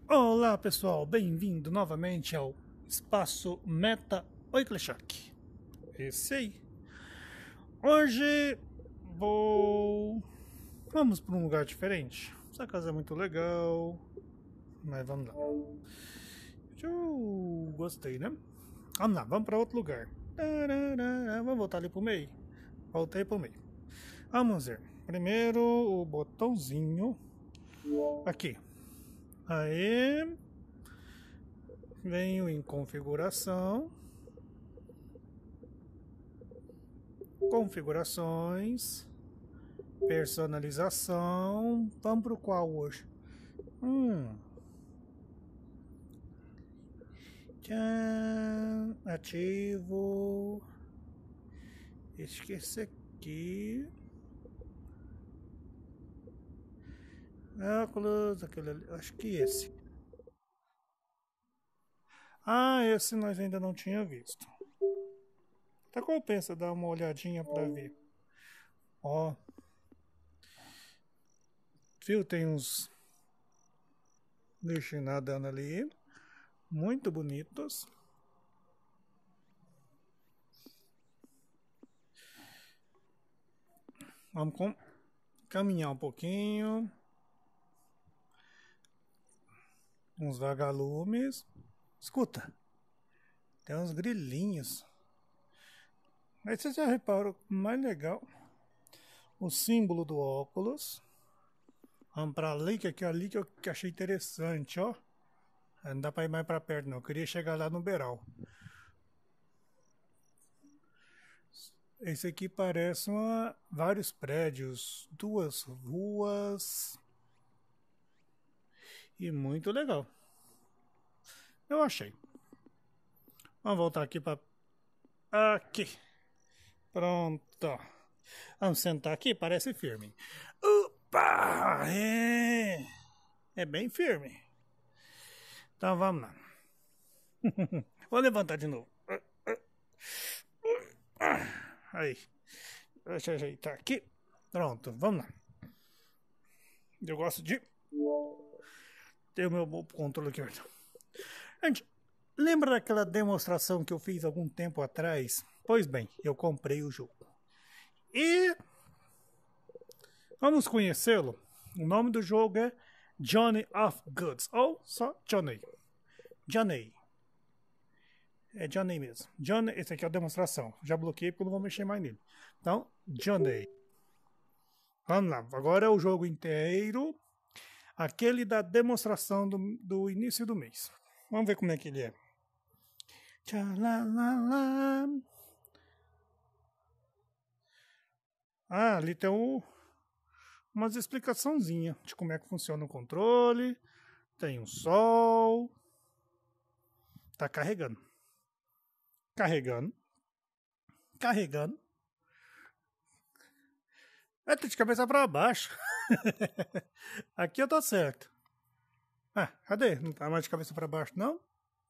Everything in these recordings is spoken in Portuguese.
Olá pessoal, bem-vindo novamente ao Espaço Meta Oikleshak. Esse aí. Hoje vamos para um lugar diferente. Essa casa é muito legal, mas vamos lá. Gostei, né? Vamos lá, vamos para outro lugar. Vamos voltar ali pro meio. Voltei pro meio. Vamos ver. Primeiro o botãozinho aqui. Aí venho em configuração, configurações, personalização. Vamos para o qual hoje? Tchan, ativo. Esqueci aqui. Óculos, aquele ali, acho que esse. Esse nós ainda não tinha visto. Até compensa dar uma olhadinha para ver. Ó. Viu? Tem uns bichinhos nadando ali. Muito bonitos. Vamos caminhar um pouquinho. Uns vagalumes. Escuta, tem uns grilinhos. Aí você já reparou, mais legal, o símbolo do óculos. Vamos pra ali, que ali que eu achei interessante, ó. Não dá pra ir mais pra perto não, eu queria chegar lá no beiral. Esse aqui parece vários prédios, duas ruas. E muito legal. Eu achei. Vamos voltar aqui para... Aqui. Pronto. Vamos sentar aqui, parece firme. Opa! É bem firme. Então vamos lá. Vou levantar de novo. Aí. Deixa eu ajeitar aqui. Pronto, vamos lá. Eu gosto de ter o meu controle aqui. Gente, lembra daquela demonstração que eu fiz algum tempo atrás? Pois bem, eu comprei o jogo. E vamos conhecê-lo. O nome do jogo é Johnny of Goods, ou só Johnny. Johnny. É Johnny mesmo. Johnny, esse aqui é a demonstração. Já bloqueei porque eu não vou mexer mais nele. Então, Johnny. Vamos lá, agora é o jogo inteiro. Aquele da demonstração do início do mês. Vamos ver como é que ele é. Tchalalala. Ali tem umas explicaçãozinhas de como é que funciona o controle. Tem um sol. Tá carregando. Carregando. Carregando. Tá de cabeça para baixo. Aqui eu tô certo. Cadê? Não tá mais de cabeça para baixo, não?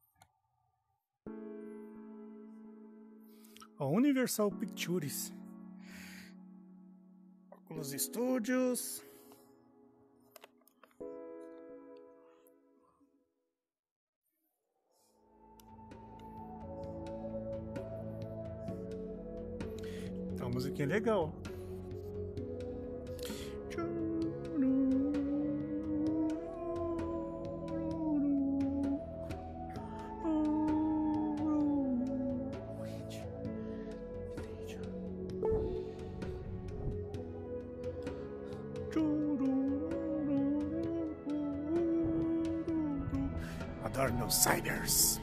Universal Pictures. Oculus Studios. Tá uma musiquinha legal. Adorno Cybers.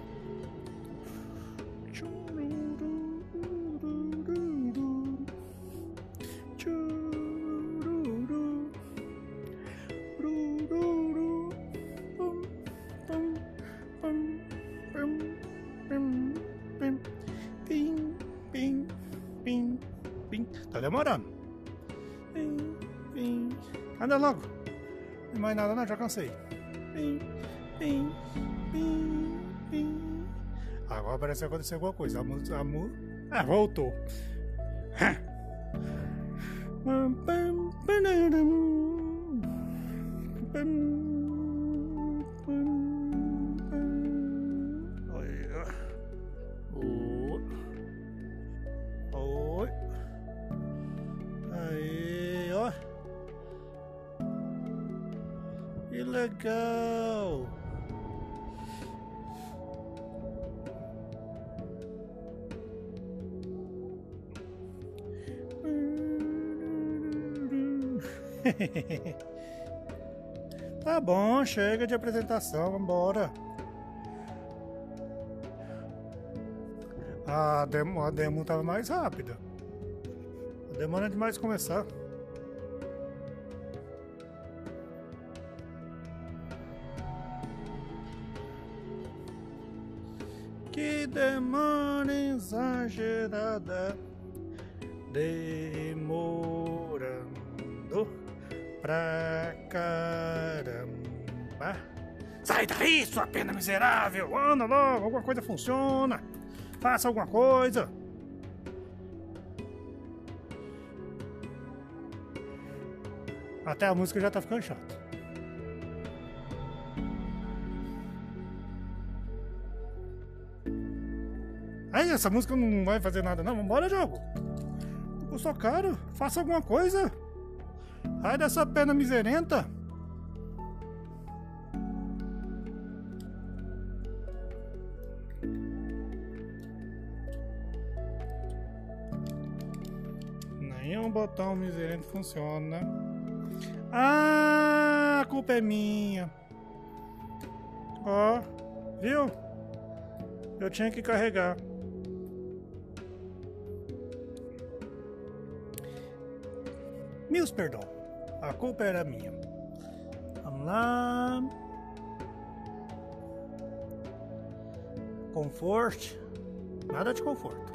Tá demorando. Anda logo. Não tem mais nada não, já cansei. Agora parece que aconteceu alguma coisa. Voltou. Que legal! Tá bom, chega de apresentação, vambora. A demo tava mais rápida. Demora demais começar. Que demora exagerada, demorando pra caramba. Sai daí, sua pena miserável! Anda logo, alguma coisa funciona. Faça alguma coisa. Até a música já tá ficando chata. Aí, essa música não vai fazer nada não. Vambora, jogo. Eu sou caro. Faça alguma coisa. Sai dessa pena miserenta. Nenhum botão miserento funciona. Ah, a culpa é minha. Ó, viu? Eu tinha que carregar. Meus perdão. A culpa era minha. Vamos lá. Conforto. Nada de conforto.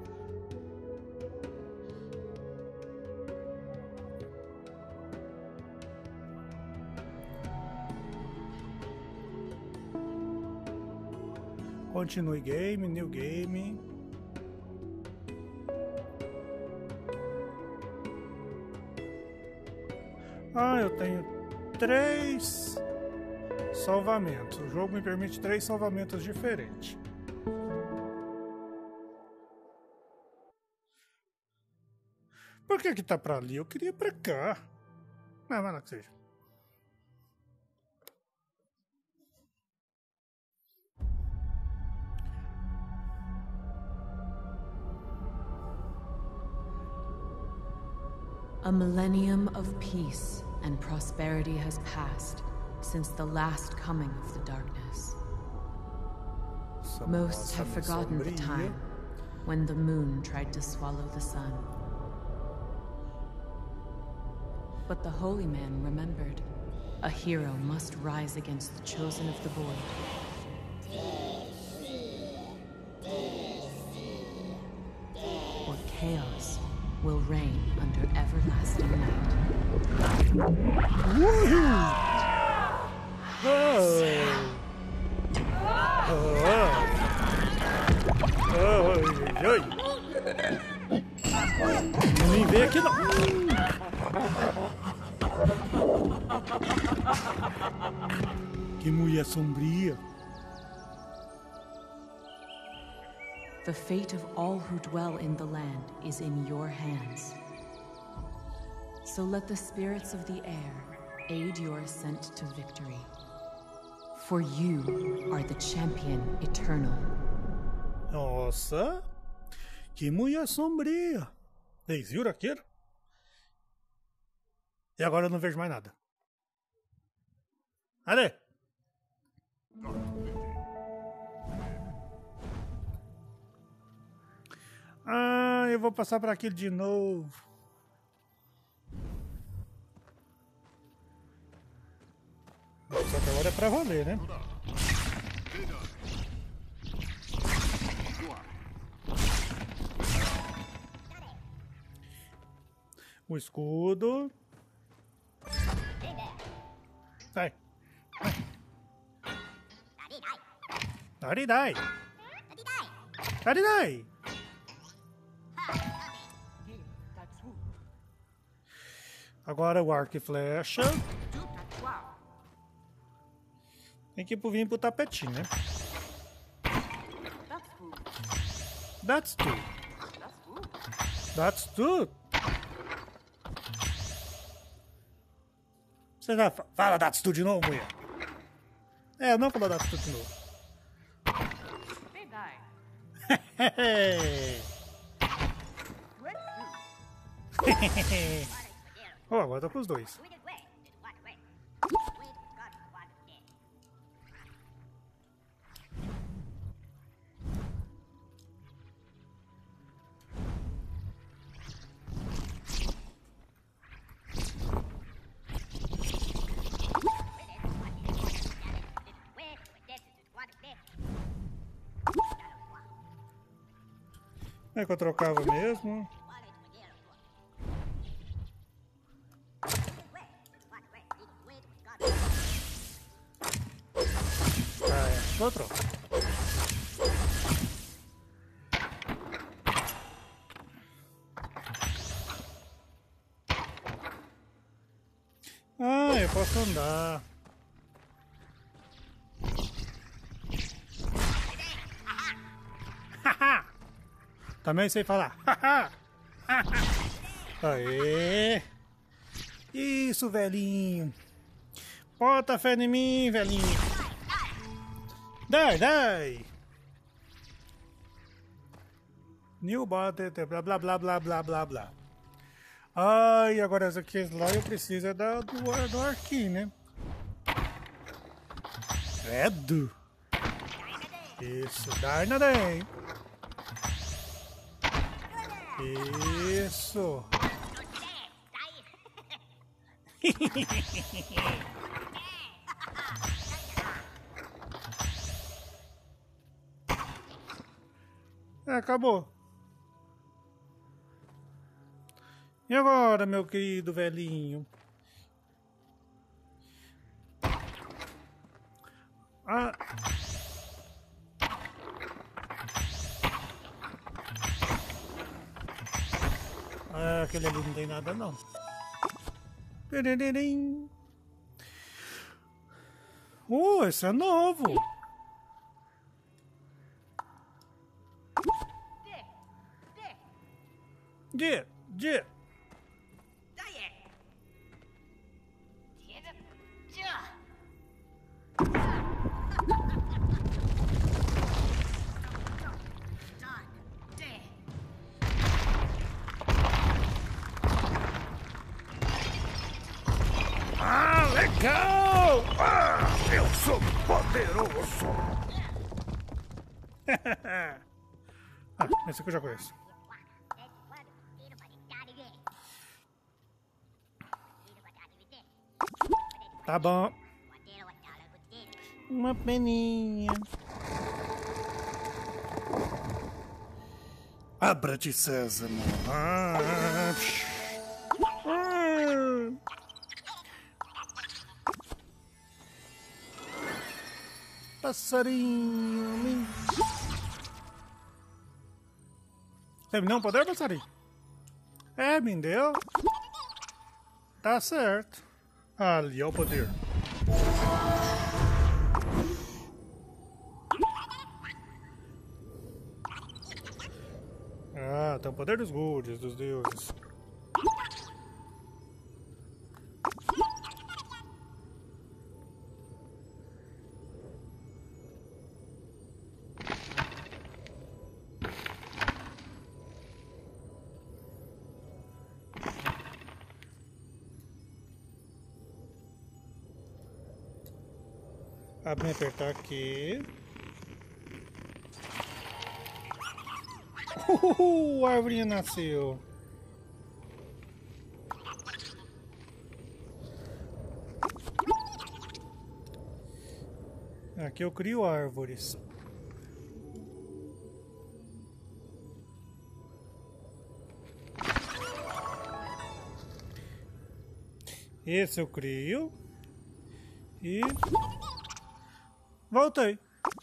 Continue game, new game. Ah, eu tenho 3 salvamentos. O jogo me permite 3 salvamentos diferentes. Por que tá pra ali? Eu queria pra cá. Não, vai lá que seja. A millennium of peace and prosperity has passed since the last coming of the darkness. Most have forgotten the time when the moon tried to swallow the sun. But the holy man remembered. A hero must rise against the chosen of the void. Or chaos will reign under everlasting night. Nem vem aqui não. Que mulher sombria. The fate of all who dwell in the land is in your hands. So let the spirits of the air aid your ascent to victory. For you are the champion eternal. Nossa, que mulher sombria. Vocês viram aquilo? E agora eu não vejo mais nada. Cadê? Ah, eu vou passar por aquilo de novo. Só que agora é pra valer, né? O escudo. Sai. Daridai. Daridai. Agora o arco e flecha. Tem que vir pro tapetinho, né? That's two. That's two. Você já fala da atitude de novo, mulher? É, eu não falo da atitude de novo. Oh, agora tô com os dois. É que eu trocava mesmo. Ah, é. Outro. Ah, eu posso andar. Também sei falar. Aê! Isso, velhinho. Bota fé em mim, velhinho. Dai! New bota, blá blá blá blá blá blá blá. Ai, agora essa aqui lá eu preciso é do arquinho, né? Credo! Isso, Darnadem! Isso! Acabou. E agora, meu querido velhinho? Ah. Ah, aquele ali não tem nada não. Esse é novo. Dia. Ah, legal! Ah, eu sou poderoso! Ah, esse aqui eu já conheço. Tá bom. Uma peninha. Abra-te, Sésamo. Passarinho. Você me deu um poder, passarinho? É, me deu. Tá certo. Ali é o poder. Ah, tem o poder dos gods, dos deuses. Vamos apertar aqui. A árvore nasceu. Aqui eu crio árvores. Esse eu crio. E... voltei.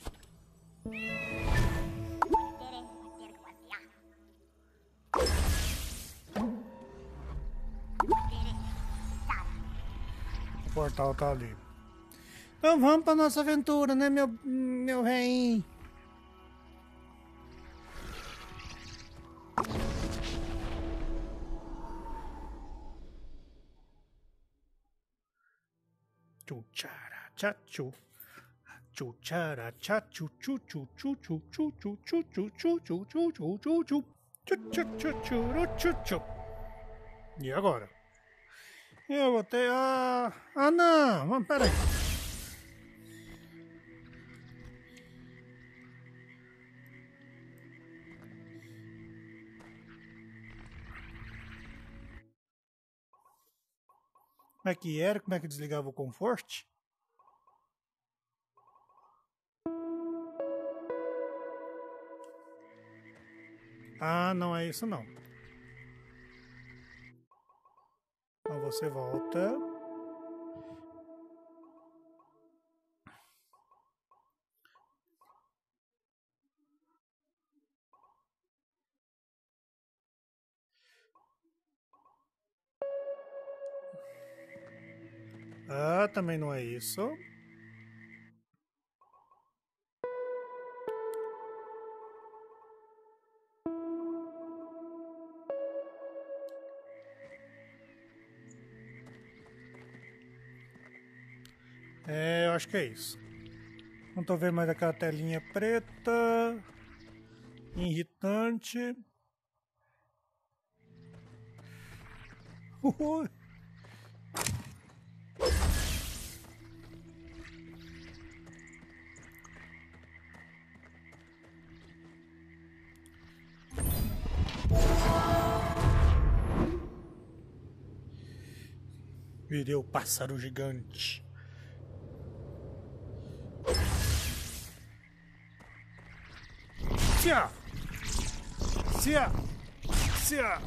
O portal tá ali. Então vamos pra nossa aventura, né, meu rei? chara chachu. Chuchara chachu chu chu chu chu chu chu chu chu chu chu chu chu chu chu. Chu. E agora? Eu vou ter a... Ah, não! Pera aí. Como é que era? Como é que desligava o Comfort? Ah, não é isso não. Então você volta. Ah, também não é isso. É, eu acho que é isso. Não tô vendo mais aquela telinha preta. Irritante. Virei o pássaro gigante. Cia! Cia! Cia!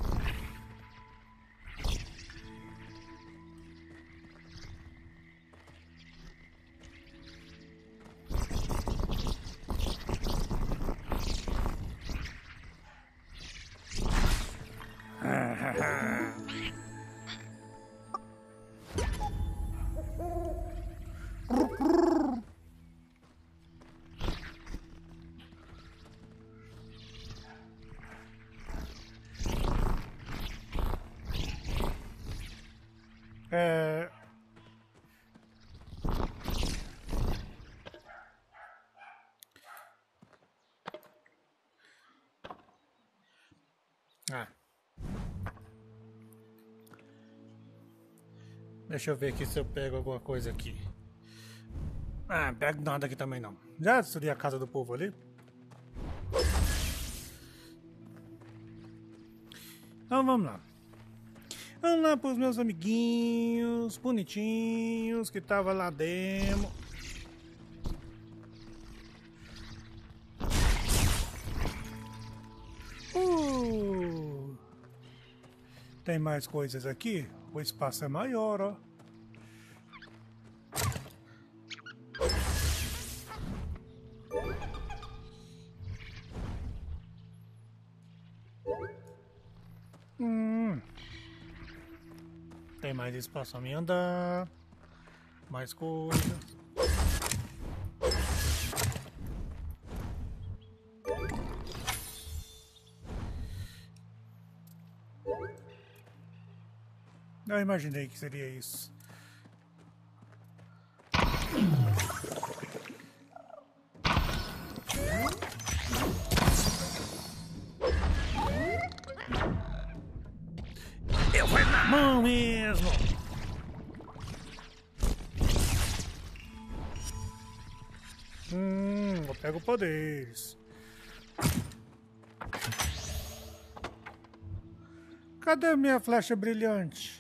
Deixa eu ver aqui se eu pego alguma coisa aqui. Ah, pego nada aqui também não. Já destruí a casa do povo ali. Então vamos lá. Vamos lá pros meus amiguinhos bonitinhos que tava lá demo. Tem mais coisas aqui. O espaço é maior, ó. Tem mais espaço a me andar. Mais coisas. Eu imaginei que seria isso. Eu fui na mão mesmo. Eu pego poderes. Cadê minha flecha brilhante?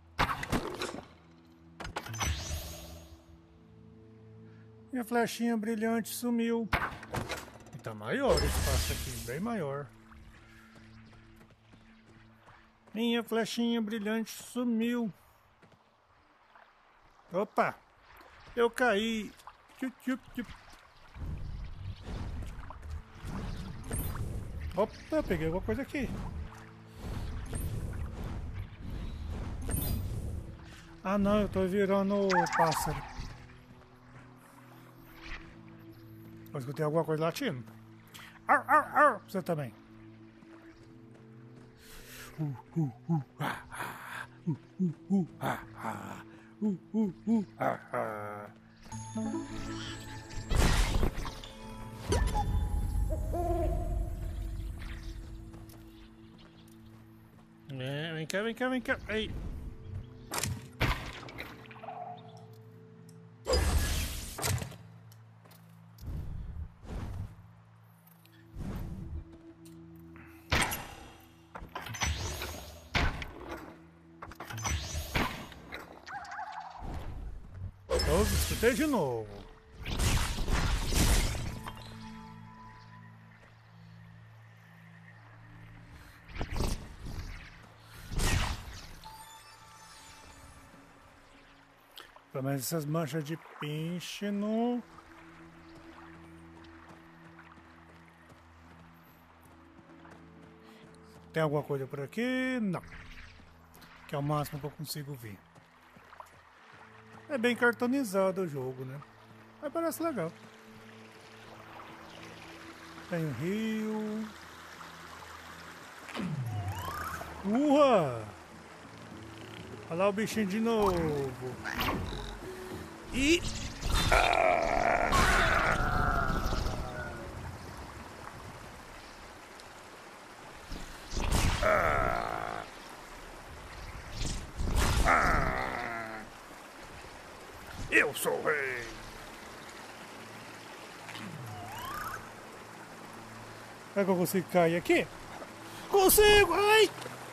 Minha flechinha brilhante sumiu. E tá maior o espaço aqui, bem maior. Minha flechinha brilhante sumiu. Opa! Eu caí. Opa, peguei alguma coisa aqui. Ah não, eu tô virando o pássaro. Eu escutei alguma coisa latindo. Ar, ar, ar. Você também. Ah. É, vem cá, vem cá, vem cá. Aí. Todos, escutei de novo. Pelo menos essas manchas de pinche não... Tem alguma coisa por aqui? Não. Que é o máximo que eu consigo ver. É bem cartonizado o jogo, né? Mas parece legal. Tem um rio. Urra! Olha lá o bichinho de novo. E... Eu sou o rei. Será que eu consigo cair aqui? Consigo! Ai!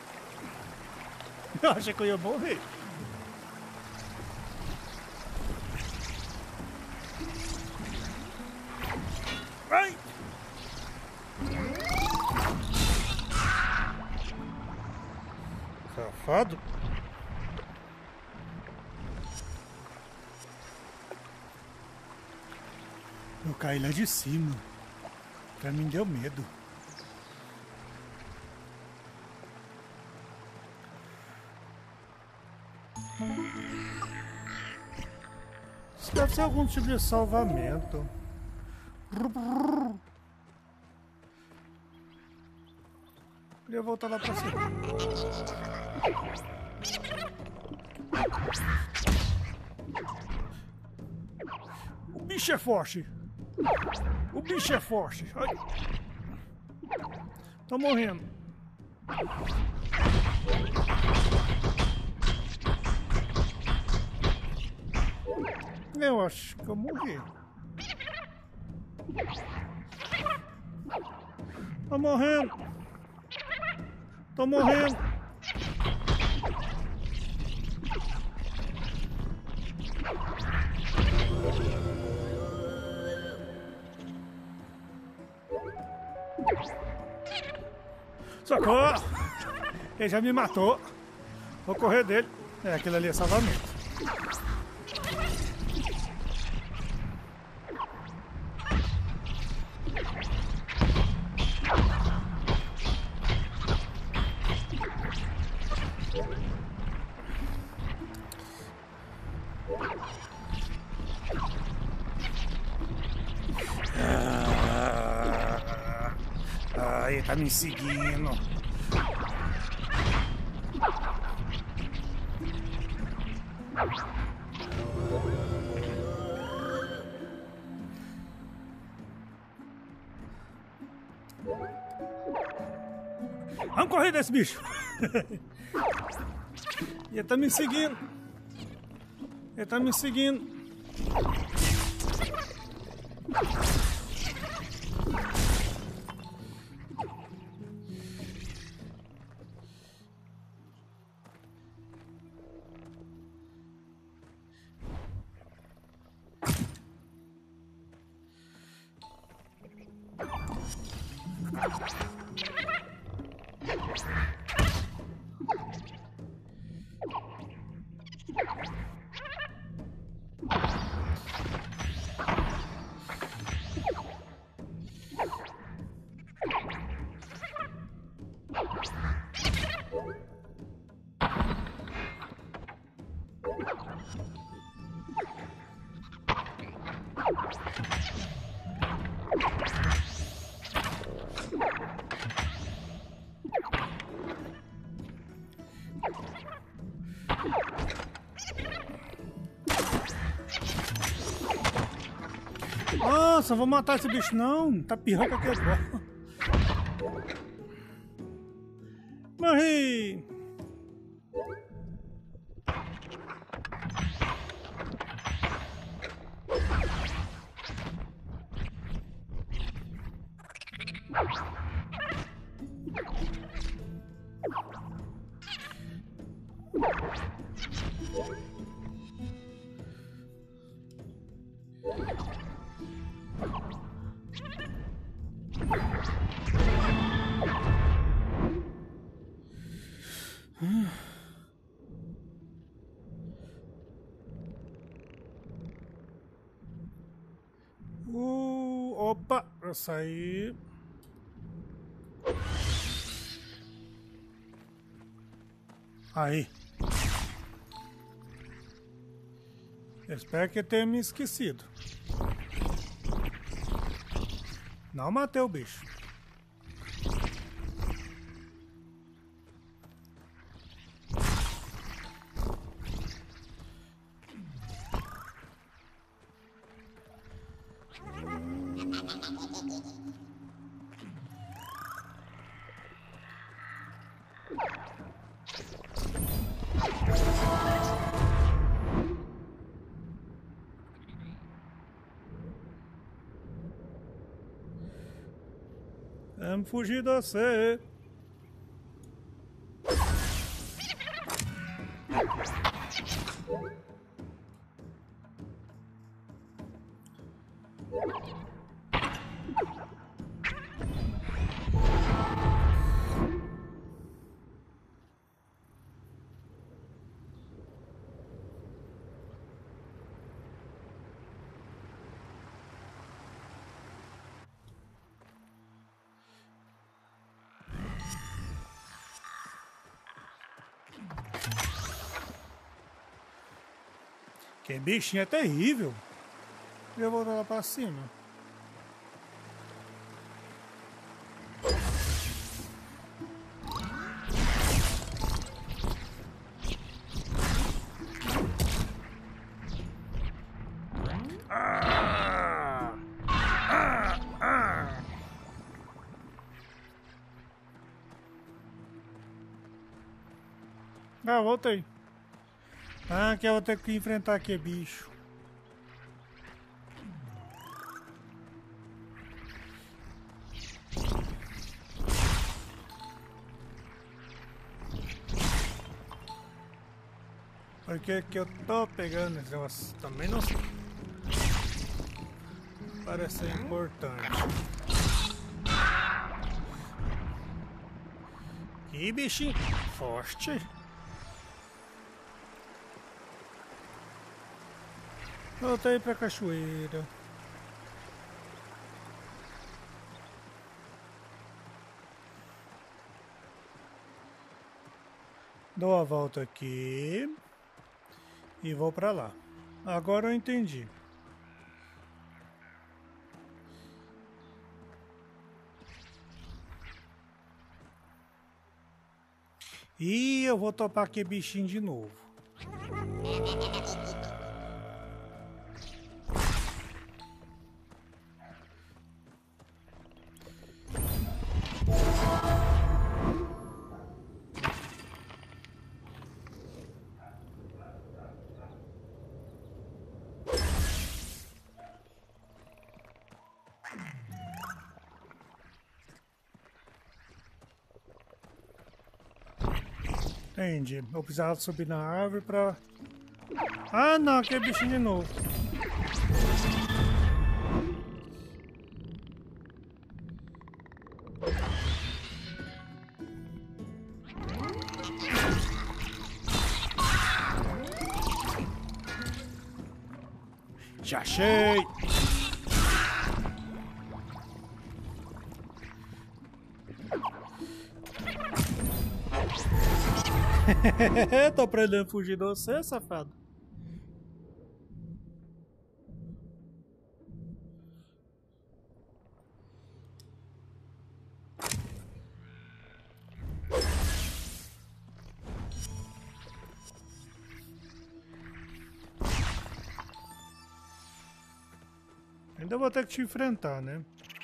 Eu achei que eu ia morrer. Ai! Safado! Eu caí lá de cima. Pra mim deu medo. Isso deve ser algum tipo de salvamento. Queria voltar lá pra cima. O bicho é forte. O bicho é forte. Ai. Tô morrendo. Eu acho que eu morri. Tô morrendo. Tô morrendo. Socorro! Ele já me matou. Vou correr dele. É, aquilo ali é salvamento. Ele tá me seguindo. Vamos correr desse bicho. Ele tá me seguindo. Ele tá me seguindo. Nossa, vou matar esse bicho não. Tá pior que aquele bom. Morri. Opa, eu saí. Aí. Eu espero que tenha me esquecido. Não matei o bicho. Vamos fugir de você. Que bichinho é terrível. Eu vou lá pra cima. Ah, voltei. Ah, que eu vou ter que enfrentar aqui, bicho. Por que que eu tô pegando esse negócio? Também não sei. Parece ser importante. Que bichinho forte. Voltei pra cachoeira. Dou a volta aqui. E vou pra lá. Agora eu entendi. E eu vou topar aquele bichinho de novo. Entendi. Eu precisava subir na árvore pra... Ah, não, aquele bichinho de novo. Já achei! Tô aprendendo a fugir de você, safado. Ainda vou ter que te enfrentar, né?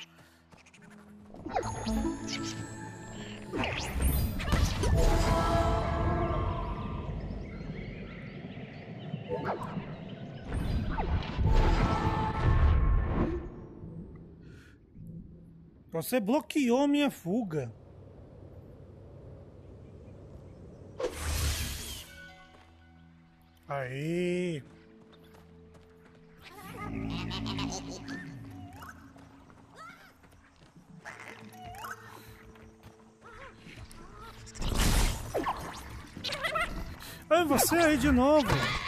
Você bloqueou minha fuga. Aí. É você aí de novo.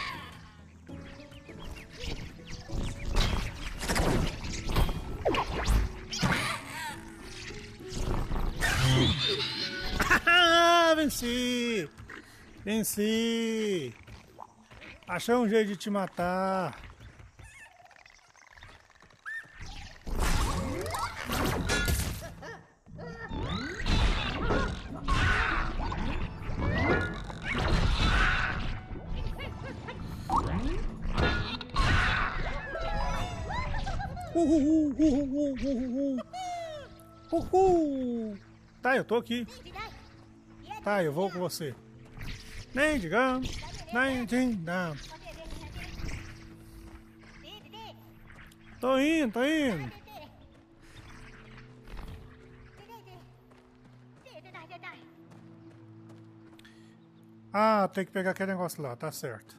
Venci! Venci! Achei um jeito de te matar. Tá, eu tô aqui. Tá, eu vou com você. Nem digamos, nem digamos. Tô indo, tô indo. Ah, tem que pegar aquele negócio lá, tá certo.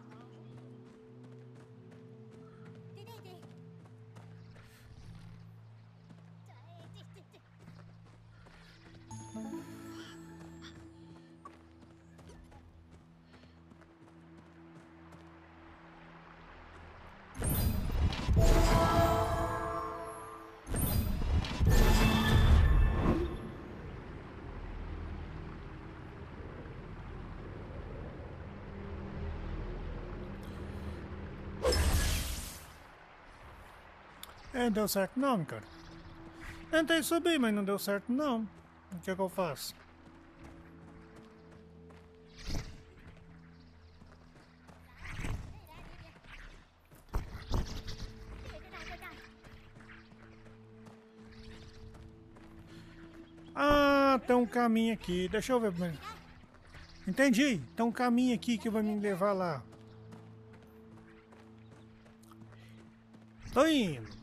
Não deu certo não, cara. Tentei subir, mas não deu certo não. O que é que eu faço? Ah, tem um caminho aqui. Deixa eu ver. Entendi. Tem um caminho aqui que vai me levar lá. Tô indo.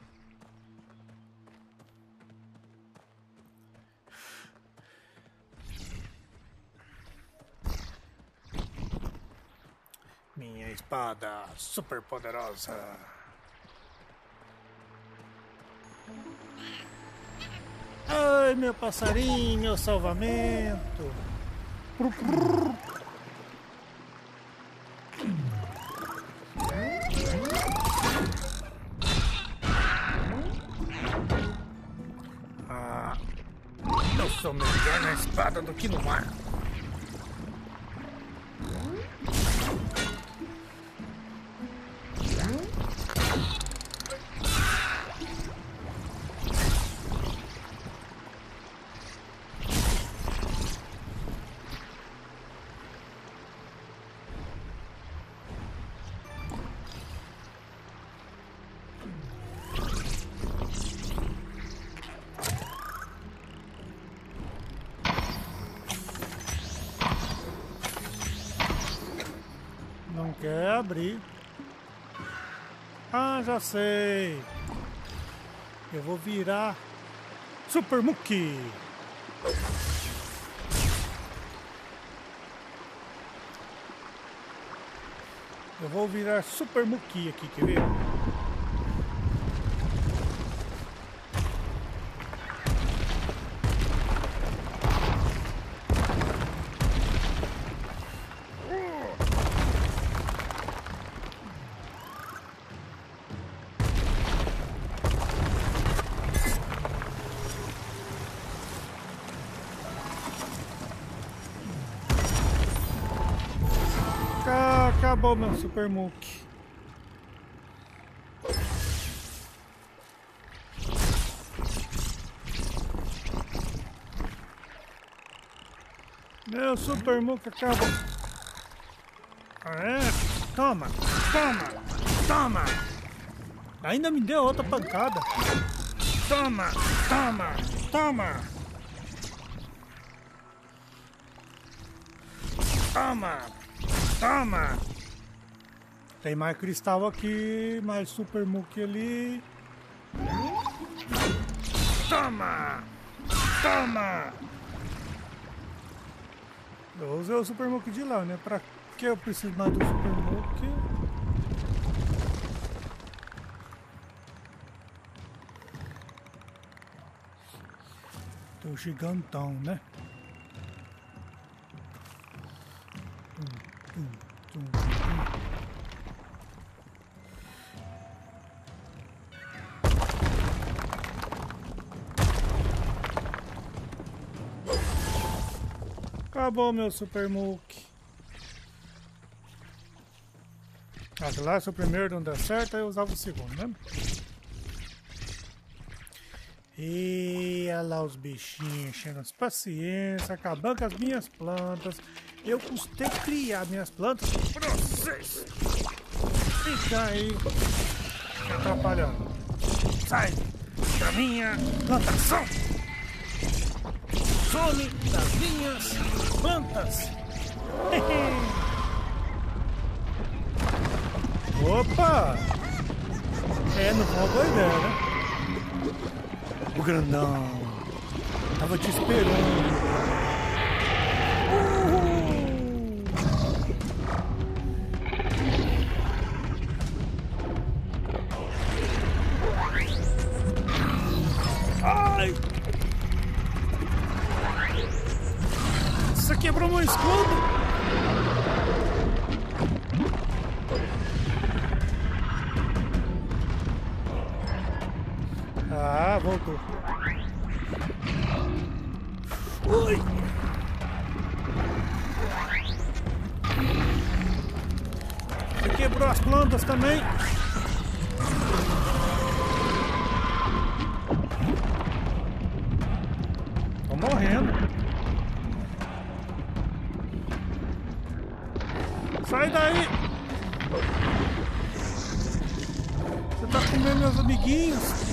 Minha espada super poderosa. Ai, meu passarinho, meu salvamento. Ah, eu sou melhor na espada do que no mar. Não quer abrir. Ah, já sei. Eu vou virar Super Muki. Eu vou virar Super Muki aqui, quer ver? Acabou meu Super Muki. Meu Super Muki acabou. Ah, é? Toma, toma, toma. Ainda me deu outra pancada. Toma, toma, toma. Toma, toma. Tem mais cristal aqui, mais super muque ali. Toma, toma. Eu usei o super muque de lá, né? Pra que eu preciso mais do super muque? Tô gigantão, né? Acabou meu super muque. Lá, se o primeiro não der certo, eu usava o segundo, né? E olha lá os bichinhos enchendo as paciência, acabando com as minhas plantas. Eu custei criar minhas plantas pra vocês. Fica aí me atrapalhando. Sai da minha plantação. Some das minhas plantas. Opa! Não foi uma boa ideia, né? O grandão tava te esperando. Ai! Isso quebrou meu escudo! Ah, voltou. Ui! Você quebrou as plantas também. Tô morrendo. Sai daí! Você tá comendo meus amiguinhos?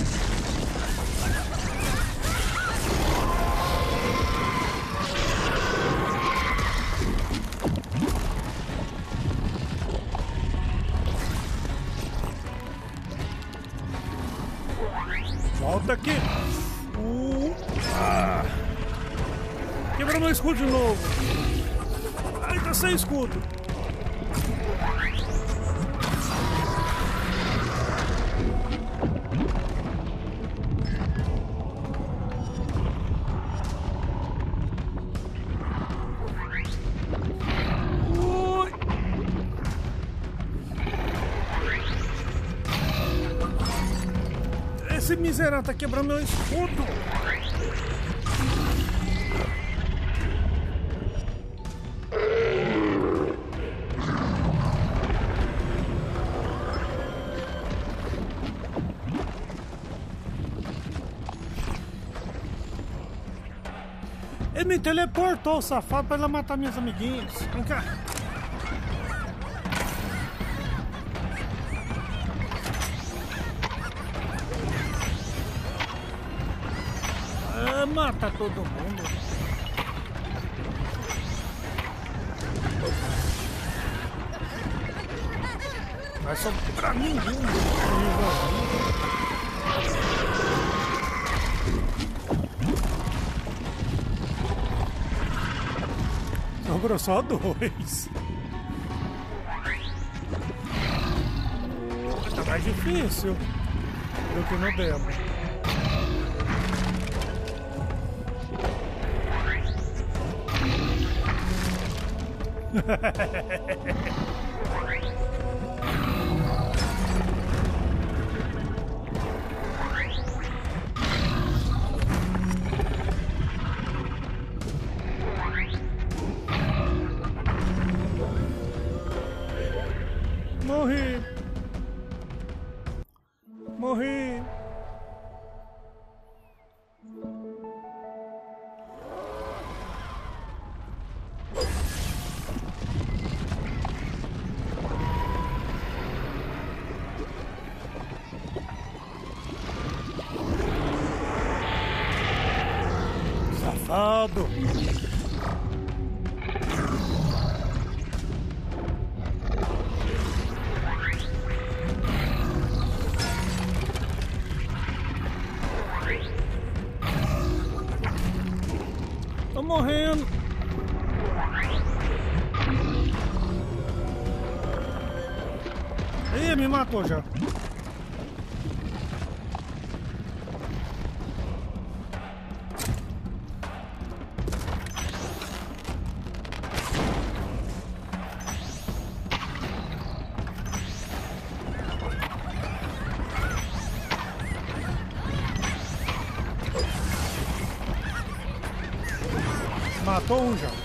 Volta aqui! Quebrou meu escudo de novo! Ai, tá sem escudo! Esse miserável tá quebrando meu escudo! Ele me teleportou, safado, pra ele matar minhas amiguinhas. Vem cá. Mata todo mundo. Vai só pra mim, sobrou só dois. Tá mais difícil do que no demo. Morri. Morri. Safado! Tô morrendo! Ih, me matou já! Matou um já.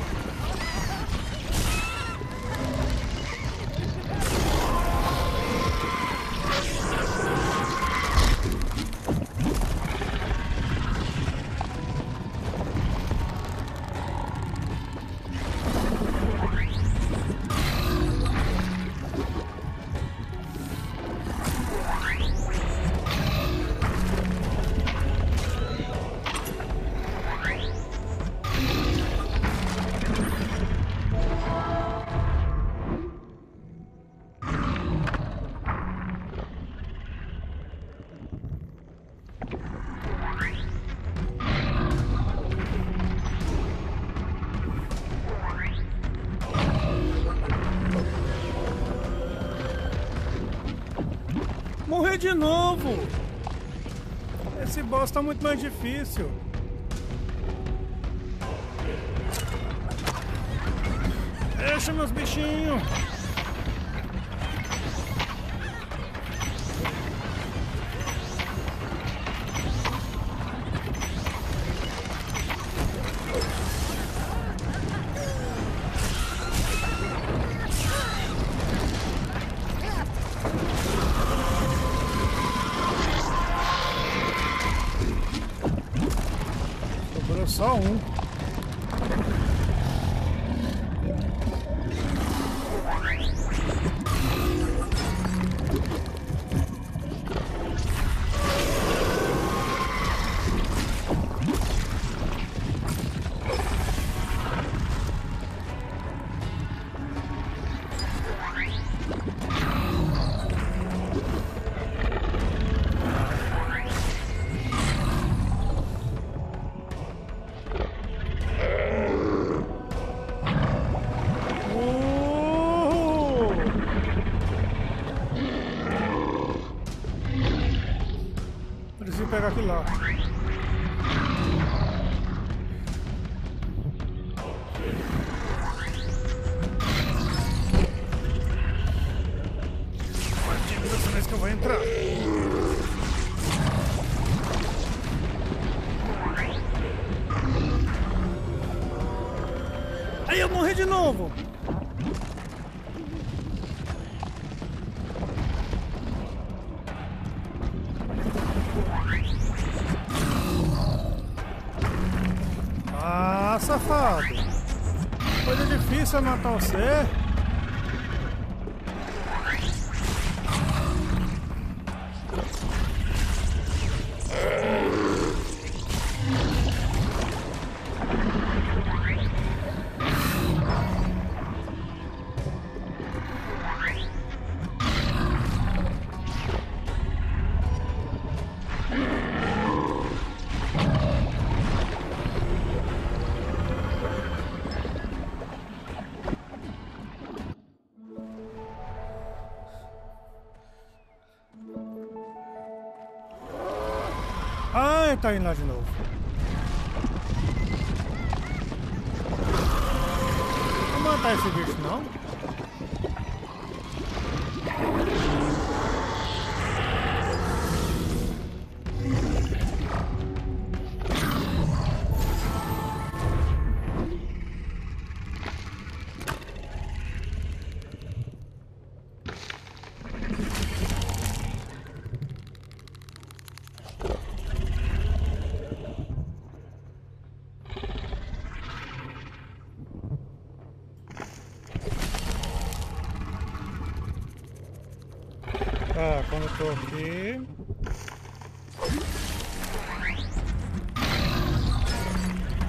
Morrer de novo! Esse boss tá muito mais difícil. Deixa meus bichinhos! Só um. Preciso pegar aquilo lá. Dessa vez que eu vou entrar. Aí eu morri de novo. Ah, safado. Coisa difícil é matar você. Ai, tá indo lá de novo. Vou matar esse bicho, não? Tá, quando eu tô aqui...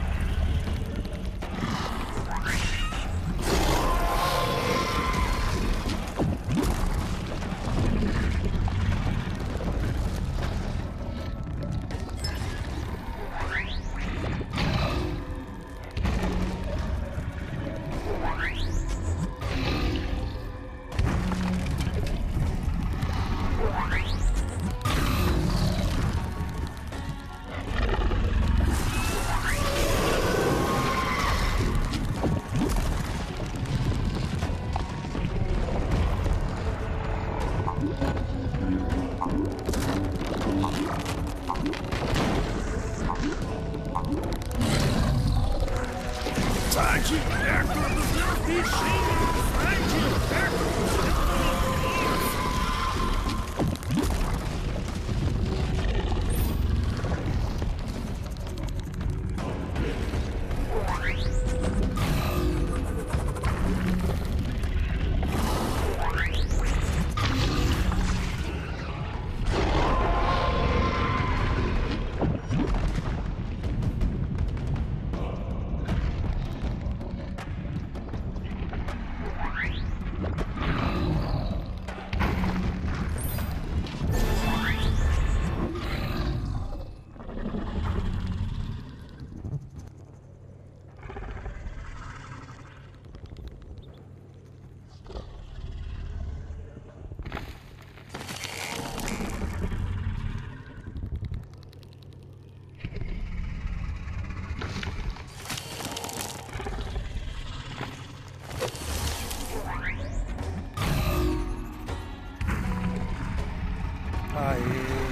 Aê.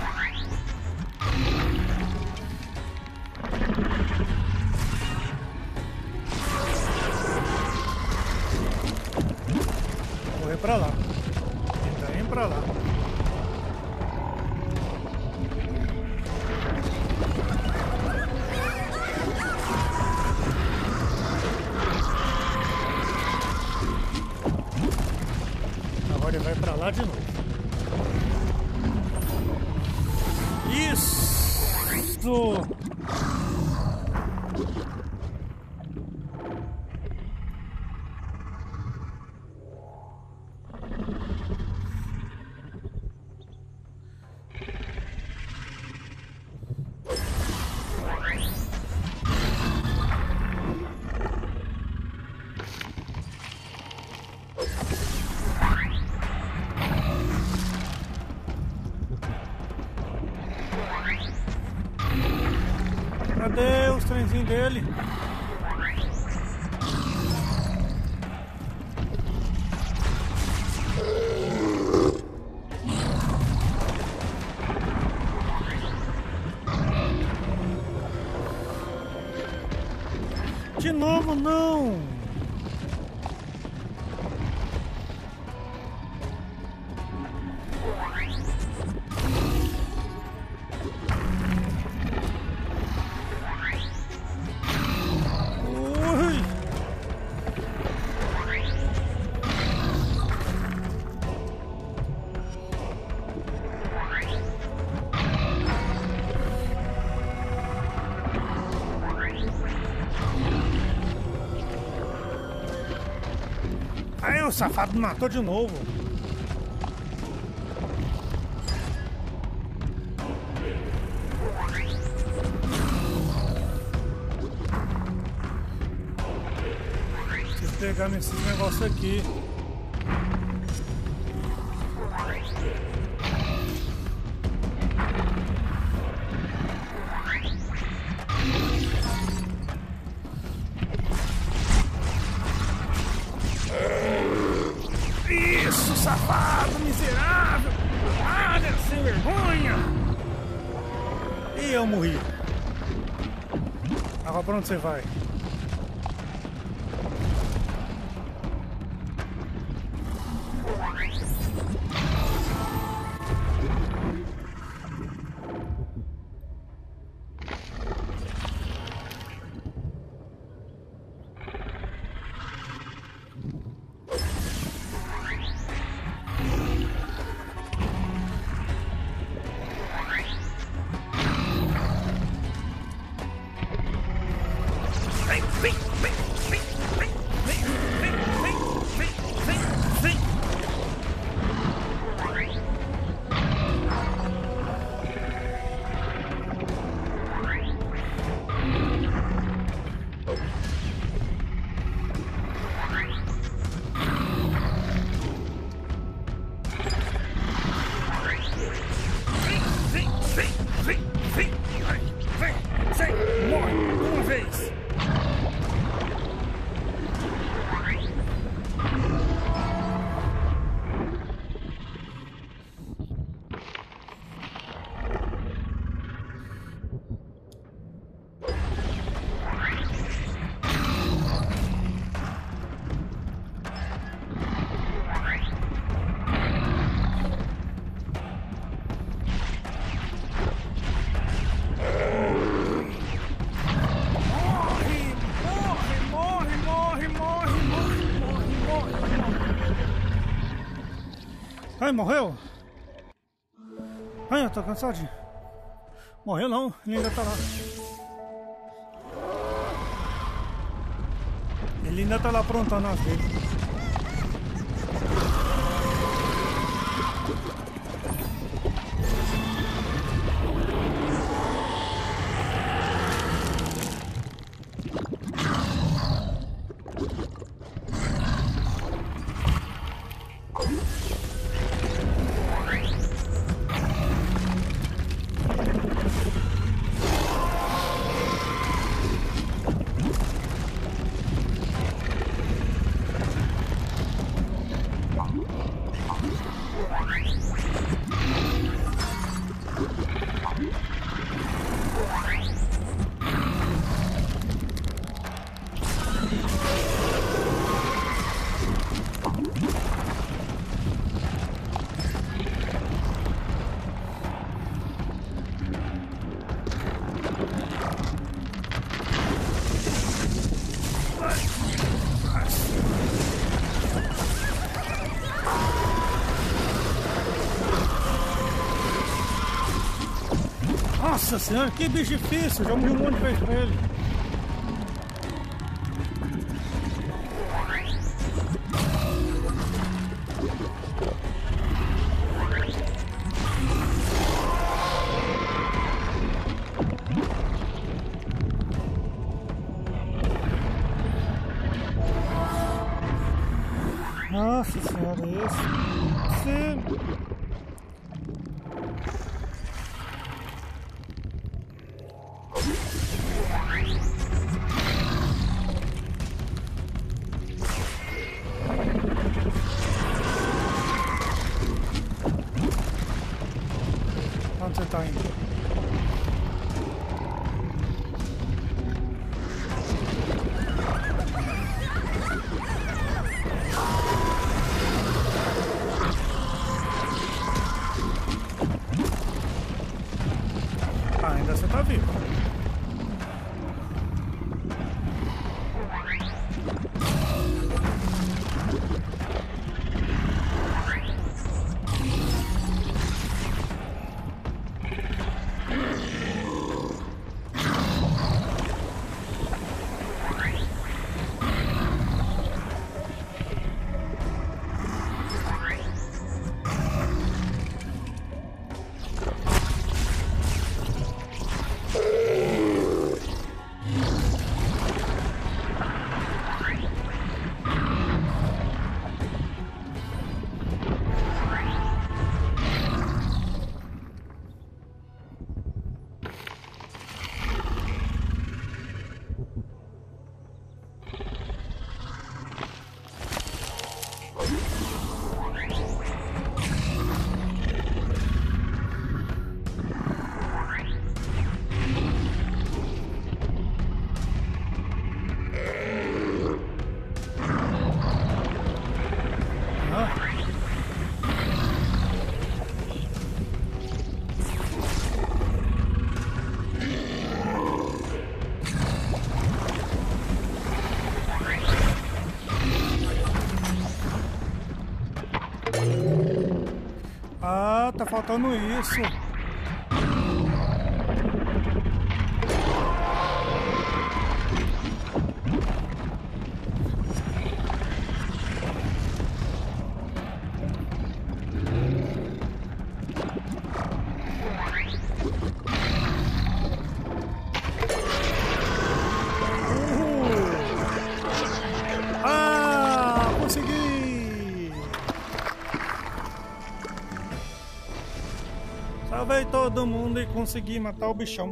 Vou correr pra lá. Ele tá indo pra lá. Agora ele vai pra lá de novo. Isso! Cadê os trenzinhos dele? De novo não! Aí o safado me matou de novo. Preciso pegar nesses negócios aqui. Isso, safado, miserável! Nada, sem vergonha! E eu morri. Agora pra onde você vai? Ai, morreu? Ai, eu tô cansadinho. Morreu não, ele ainda tá lá. Ele ainda tá lá aprontando as dele. Nossa senhora, que bicho difícil. Já morri um monte de vezes pra ele. Nossa senhora, esse... Sim. Onde você tá indo? Ainda você tá vivo. Ah, tá faltando isso. Ah, consegui! Salvei todo mundo e consegui matar o bichão.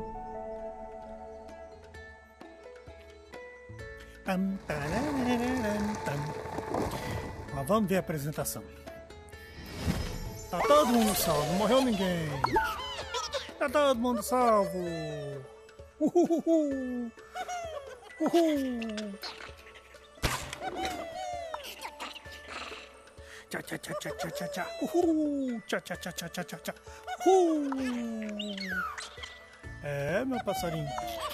Mas vamos ver a apresentação. Tá todo mundo salvo, não morreu ninguém. Tá todo mundo salvo. Uhul. Uhul. Tchá, tchá, tchá, tchá, tchá, tchá, tchá. Uhul. Tchá, tchá, tchá, tchá, tchá, tchá, tchá. É, meu passarinho.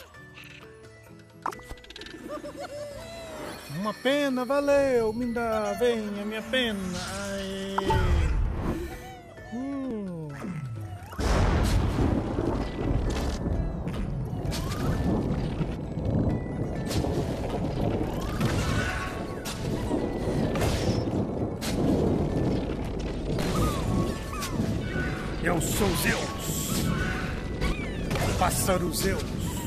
Uma pena, valeu. Me dá, vem a minha pena. Aê. Eu sou Zeus, pássaro Zeus,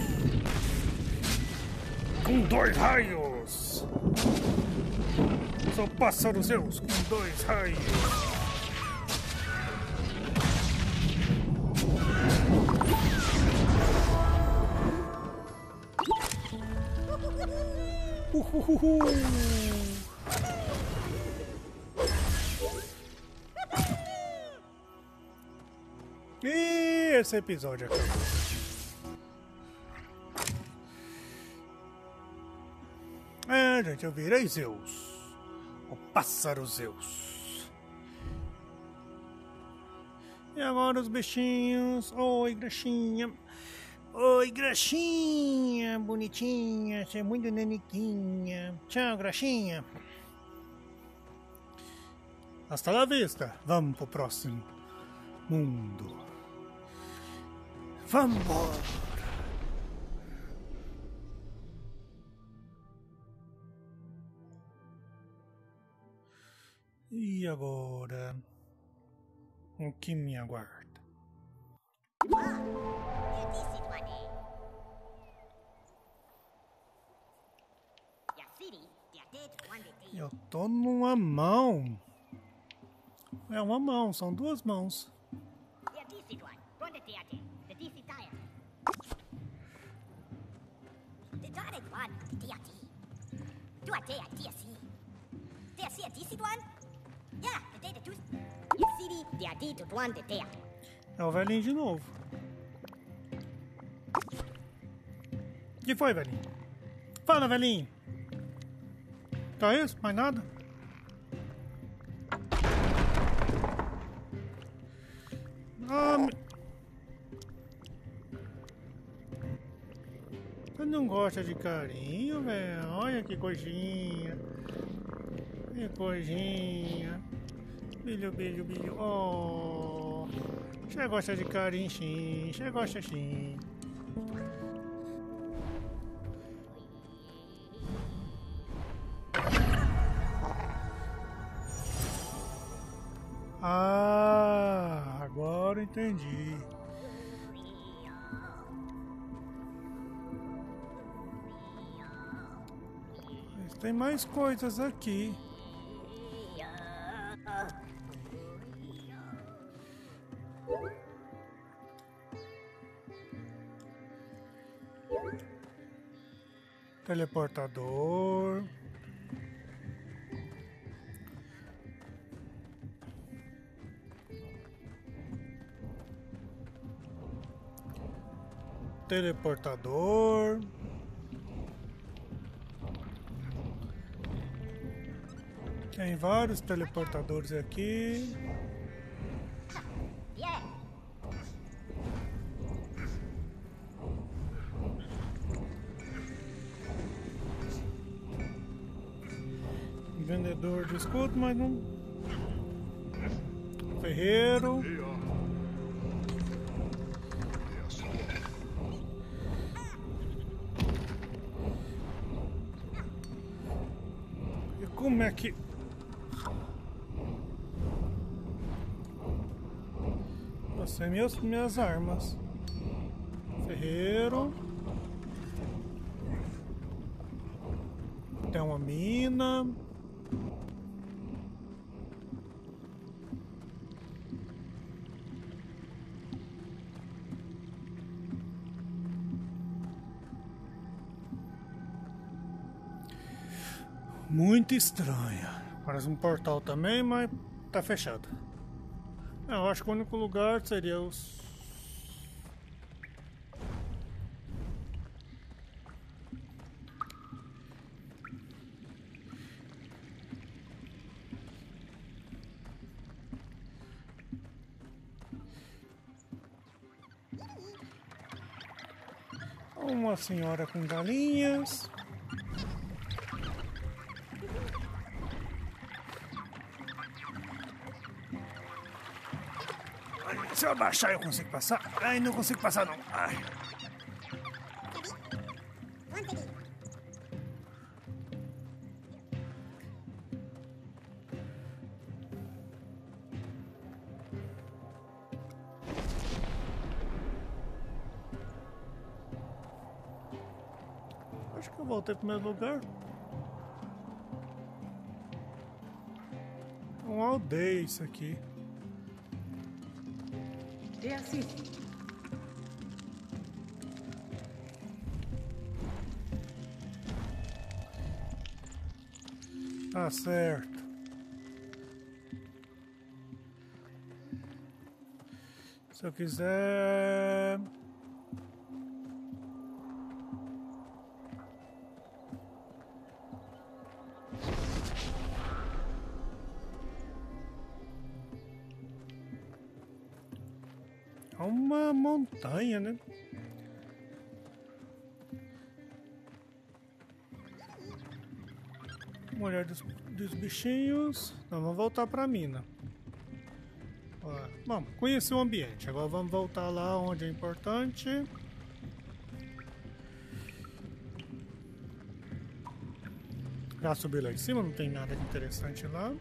com 2 raios. Sou pássaro Zeus com 2 raios. E esse episódio acabou. É, gente, eu virei Zeus, o pássaro Zeus. E agora os bichinhos. Oi, graxinha. Oi, graxinha, bonitinha, você é muito naniquinha. Tchau, graxinha. Hasta la vista. Vamos pro próximo mundo. Vambora! E agora? O que me aguarda? Eu tô numa mão. É uma mão, são duas mãos. É o velhinho de novo. O que foi, velhinho? Fala, velhinho. Tá isso? Mais nada? Você não gosta de carinho, velho? Olha que coisinha. Que coisinha. Bilho, bilho, bilho. Oh. Você gosta de carinho, sim. Você gosta sim. Ah, agora entendi. Mas tem mais coisas aqui. Teleportador. Teleportador. Tem vários teleportadores aqui. Vendedor de escudo, mas não. Ferreiro. E como é que. Você minhas armas. Ferreiro. Tem uma mina. Muito estranha. Parece um portal também, mas tá fechado. Eu acho que o único lugar seria os... Uma senhora com galinhas. Se eu abaixar eu consigo passar? Ai, não consigo passar não. Ai. Acho que eu voltei pro meu lugar. Uma aldeia isso aqui. É assim. Tá certo. Se eu quiser... É uma montanha, né? Mulher dos bichinhos. Então vamos voltar pra mina. Bom, conheci o ambiente. Agora vamos voltar lá onde é importante. Já subi lá em cima, não tem nada de interessante lá.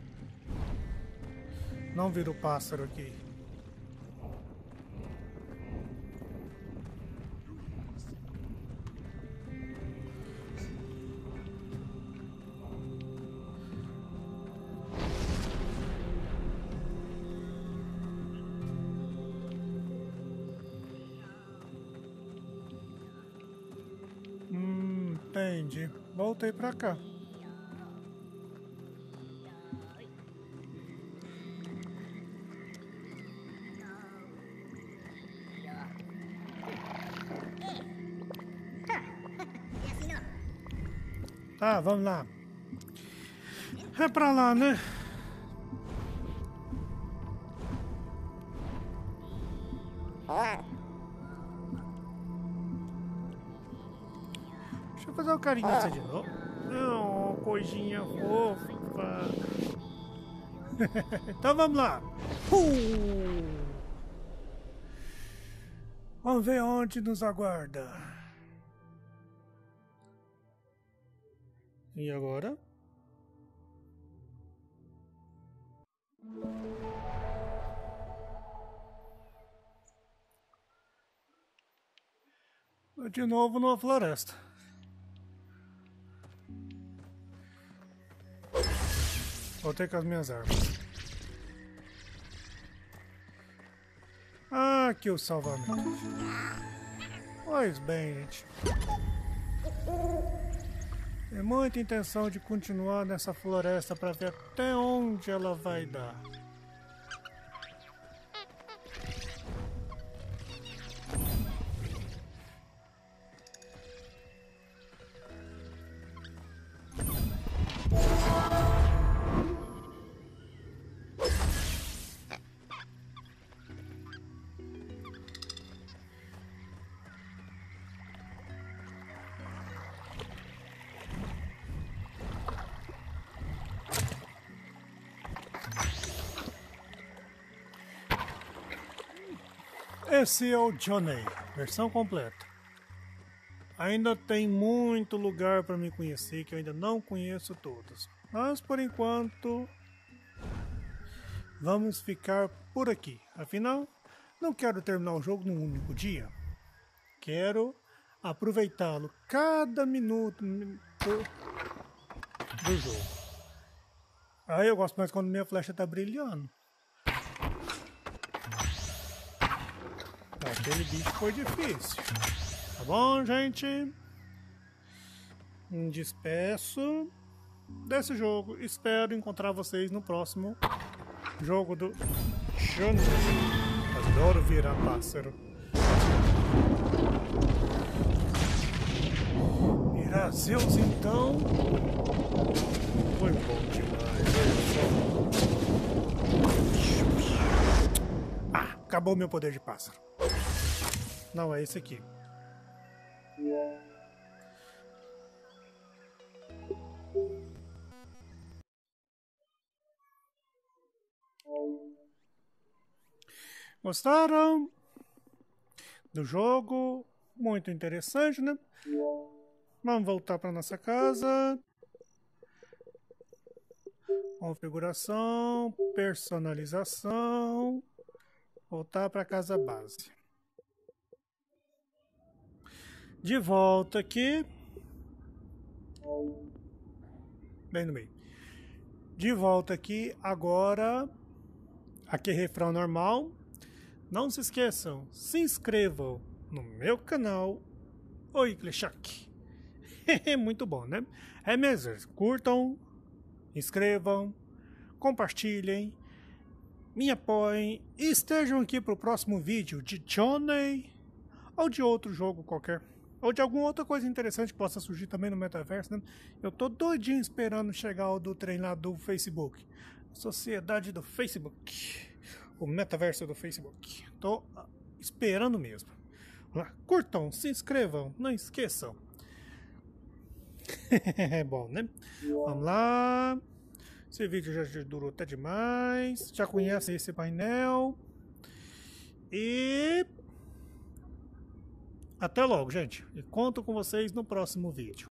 Não vira o pássaro aqui. Entendi. Voltei pra cá. Tá, vamos lá. É pra lá, né? Deixa eu fazer o carinho nessa de novo. Não, coisinha fofa. Então vamos lá. Vamos ver onde nos aguarda. E agora? De novo numa floresta. Voltei com as minhas armas. Aqui o salvamento. Pois bem, gente. Tem muita intenção de continuar nessa floresta para ver até onde ela vai dar. Esse é o Johnny, versão completa. Ainda tem muito lugar para me conhecer que eu ainda não conheço todos. Mas por enquanto vamos ficar por aqui. Afinal, não quero terminar o jogo num único dia. Quero aproveitá-lo cada minuto do jogo. Aí eu gosto mais quando minha flecha tá brilhando. Aquele bicho foi difícil. Tá bom, gente? Me despeço desse jogo. Espero encontrar vocês no próximo jogo do Johnny. Adoro virar pássaro. Virar Zeus, então. Foi bom demais. Ah, acabou meu poder de pássaro. Não, é esse aqui. Gostaram do jogo? Muito interessante, né? Vamos voltar para nossa casa. Configuração, personalização. Voltar para a casa base. De volta aqui. Bem no meio. De volta aqui. Agora. Aqui é refrão normal. Não se esqueçam. Se inscrevam no meu canal. Oi, Kleshak. Muito bom, né? É mesmo. Curtam. Inscrevam. Compartilhem. Me apoiem. E estejam aqui para o próximo vídeo de Johnny. Ou de outro jogo qualquer. Ou de alguma outra coisa interessante que possa surgir também no metaverso, né? Eu tô doidinho esperando chegar o do trem lá do Facebook. Sociedade do Facebook. O metaverso do Facebook. Tô esperando mesmo. Curtam, se inscrevam, não esqueçam. É bom, né? Vamos lá. Esse vídeo já durou até demais. Já conhecem esse painel. E até logo, gente. E conto com vocês no próximo vídeo.